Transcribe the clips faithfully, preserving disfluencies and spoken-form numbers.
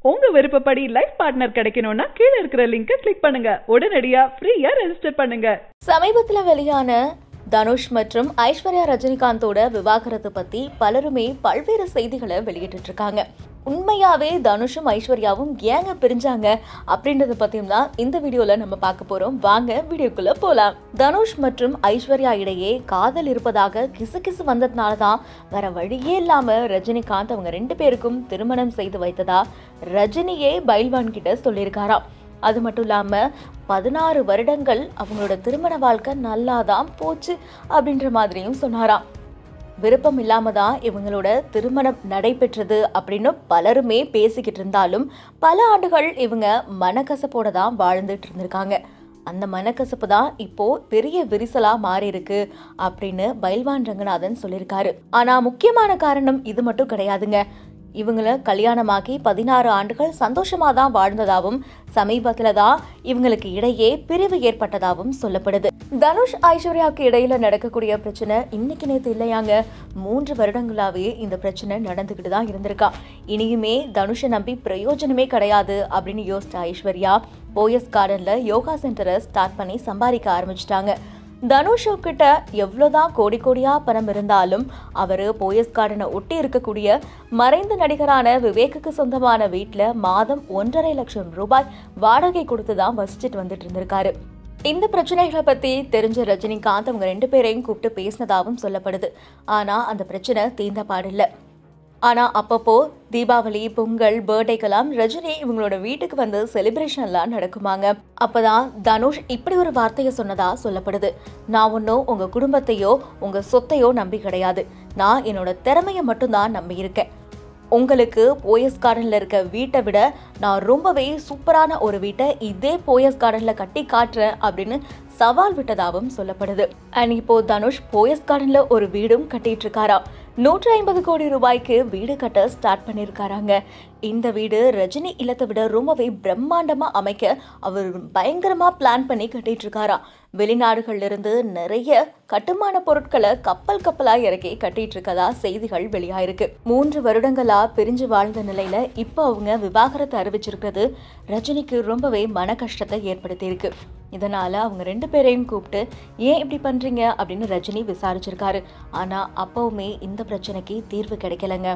உங்க விருப்பப்படி life partner கிடைக்கணும்னா கீழ இருக்கிற லிங்கை கிளிக் பண்ணுங்க. உடனடியா ஃப்ரீயா ரெஜிஸ்டர் பண்ணுங்க. சமீபத்துல வெளியான தனுஷ் மற்றும் ஐஸ்வர்யா ரஜினிகாந்தோட விவாகரத்து பத்தி பலருமே பல்வேறு செய்திகளை வெளியிட்டு இருக்காங்க. உண்மையாவே தனுஷும் ஐஸ்வர்யாவும் ஏங்க பிரிஞ்சாங்க அப்படின்றத பத்தியும் தான் இந்த வீடியோல நம்ம பார்க்க போறோம். வாங்க வீடியோக்குள்ள போலாம். தனுஷ் மற்றும் ஐஸ்வர்யா இடையே காதல் இருப்பதாக கிசு கிசு வந்ததுனாலதான் வேற வழியே இல்லாம ரஜினிகாந்த் அவங்க ரெண்டு பேருக்கும் திருமணம் செய்து வைத்ததா ரஜினியே பைல்வான் கிட்ட சொல்லியிருக்காராம். அது மட்டும் இல்லாம பதினாறு வருடங்கள் அவங்களோட திருமண வாழ்க்கை நல்லாதான் போச்சு அப்படின்ற மாதிரியும் சொன்னாராம். விருப்பம் இல்லாம தான் இவங்களோட திருமணம் நடைபெற்றது அப்படின்னு பலருமே பேசிக்கிட்டு இருந்தாலும் பல ஆண்டுகள் இவங்க மனக்கசப்போட தான் வாழ்ந்துட்டு இருந்திருக்காங்க. அந்த மனக்கசப்பு தான் இப்போ பெரிய விரிசலா மாறி இருக்கு அப்படின்னு பைல்வான் ரங்கநாதன் சொல்லியிருக்காரு. ஆனா முக்கியமான காரணம் இது மட்டும் கிடையாதுங்க. இவங்கள கல்யாணமாக்கி பதினாறு ஆண்டுகள் சந்தோஷமா தான் வாழ்ந்ததாகவும் சமீபத்துல தான் இவங்களுக்கு இடையே பிரிவு ஏற்பட்டதாகவும் சொல்லப்படுது. தனுஷ் ஐஸ்வர்யாவுக்கு இடையில நடக்கக்கூடிய பிரச்சனை இன்னைக்கு நேத்து இல்லையாங்க. மூன்று வருடங்களாவே இந்த பிரச்சனை நடந்துகிட்டு தான் இருந்திருக்கா. இனியுமே தனுஷை நம்பி பிரயோஜனமே கிடையாது அப்படின்னு யோசிச்ச ஐஸ்வர்யா போயஸ் கார்டன்ல யோகா சென்டரை ஸ்டார்ட் பண்ணி சம்பாதிக்க ஆரம்பிச்சிட்டாங்க. தனுஷ் கிட்ட எவ்வளவுதான் கோடி கோடியா பணம் இருந்தாலும் அவரு போயஸ் கார்டனை ஒட்டி இருக்கக்கூடிய மறைந்த நடிகரான விவேக்குக்கு சொந்தமான வீட்டுல மாதம் ஒன்றரை லட்சம் ரூபாய் வாடகை கொடுத்துதான் வசிச்சுட்டு வந்துட்டு இருந்திருக்காரு. இந்த பிரச்சனைகளை பத்தி தெரிஞ்ச ரஜினிகாந்த் அவங்க ரெண்டு பேரையும் கூப்பிட்டு பேசினதாகவும் சொல்லப்படுது. ஆனா அந்த பிரச்சனை தீர்ந்த பாடில்ல. ஆனா அப்பப்போ தீபாவளி, பொங்கல், பர்த்டேக்கெல்லாம் ரஜினி இவங்களோட வீட்டுக்கு வந்து செலிப்ரேஷன் எல்லாம் நடக்குமாங்க. அப்பதான் தனுஷ் இப்படி ஒரு வார்த்தையை சொன்னதா சொல்லப்படுது. நான் ஒன்னும் உங்க குடும்பத்தையோ உங்க சொத்தையோ நம்பி கிடையாது. நான் என்னோட திறமைய மட்டும் தான் நம்பி இருக்கேன். உங்களுக்கு போயஸ் கார்டன்ல இருக்க வீட்டை விட நான் ரொம்பவே சூப்பரான ஒரு வீட்டை இதே போயஸ் கார்டன்ல கட்டி காட்டுறேன் அப்படின்னு சவால் விட்டதாகவும் சொல்லப்படுது. அண்ட் இப்போ தனுஷ் போயஸ் கார்டன்ல ஒரு வீடும் கட்டிட்டு இருக்காரா. நூற்றி ஐம்பது கோடி ரூபாய்க்கு வீடு கட்ட ஸ்டார்ட் பண்ணிருக்காராங்க. இந்த வீடு ரஜினி இல்லத்தை விட ரொம்பவே பிரம்மாண்டமா அமைக்க அவர் பயங்கரமா பிளான் பண்ணி கட்டிட்டு இருக்காரா. வெளிநாடுகள்ல இருந்து நிறைய கட்டுமான பொருட்களை கப்பல் கப்பலா இறக்கி கட்டிட்டு இருக்கதா செய்திகள் வெளியாயிருக்கு. மூன்று வருடங்களா பிரிஞ்சு வாழ்ந்த நிலையில இப்ப அவங்க விவாகரத்தை அறிவிச்சிருக்கிறது ரஜினிக்கு ரொம்பவே மன கஷ்டத்தை ஏற்படுத்தி இருக்கு. இதனால அவங்க ரெண்டு பேரையும் கூப்பிட்டு ஏன் இப்படி பண்றீங்க அப்படின்னு ரஜினி விசாரிச்சிருக்காரு. ஆனா அப்பவுமே இந்த பிரச்சனைக்கு தீர்வு கிடைக்கலங்க.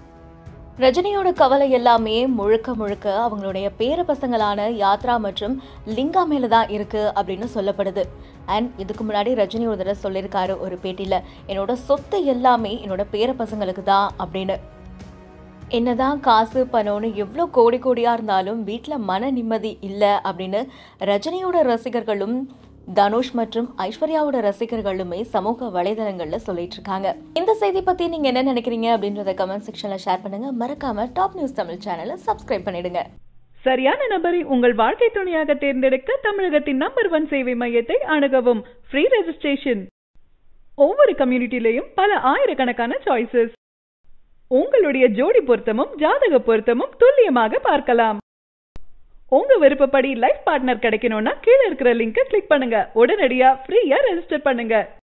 ரஜினியோட கவலை எல்லாமே முழுக்க முழுக்க அவங்களுடைய பேர பசங்களான யாத்ரா மற்றும் லிங்கா மேலதான் இருக்கு அப்படின்னு சொல்லப்படுது. அண்ட் இதுக்கு முன்னாடி ரஜினி ஒரு தடவை சொல்லியிருக்காரு ஒரு பேட்டியில, என்னோட சொத்து எல்லாமே என்னோட பேர பசங்களுக்கு தான் அப்படின்னு. என்னதான் காசு பணம்னு எவ்வளோ கோடி கோடியா இருந்தாலும் வீட்டுல மன நிம்மதி இல்லை அப்படின்னு ரஜினியோட ரசிகர்களும் தனுஷ் மற்றும் ஐஸ்வர்யாவோட ரசிகர்களுமே சமூக வலைதளங்கள்ல சொல்லிட்டு இருக்காங்க. இந்த செய்தி பத்தி நீங்க என்ன நினைக்கிறீங்க அப்படின்றத கமெண்ட் செக்ஷன்ல ஷேர் பண்ணுங்க. மறக்காம டாப் நியூஸ் தமிழ் சேனலை சப்ஸ்கிரைப் பண்ணிடுங்க. சரியான நபரை உங்கள் வாழ்க்கை துணையாக தேர்ந்தெடுக்க தமிழகத்தின் நம்பர் ஒன் சேவை மையத்தை அணுகவும். Free registration. ஒவ்வொரு கம்யூனிட்டிலையும் பல ஆயிரக்கணக்கான சாய்ஸஸ். உங்களுடைய ஜோடி பொருத்தமும் ஜாதக பொருத்தமும் துல்லியமாக பார்க்கலாம். உங்க விருப்பப்படி லைஃப் பார்ட்னர் கிடைக்கணும்னா கீழ இருக்கிற லிங்கை கிளிக் பண்ணுங்க. உடனடியா ஃப்ரீயா ரெஜிஸ்டர் பண்ணுங்க.